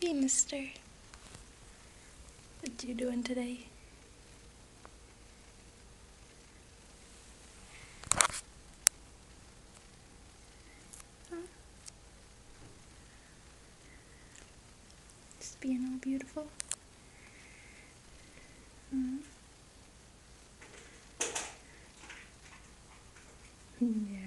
Hey, mister. What you doing today? Huh? Just being all beautiful. Hmm. Yeah.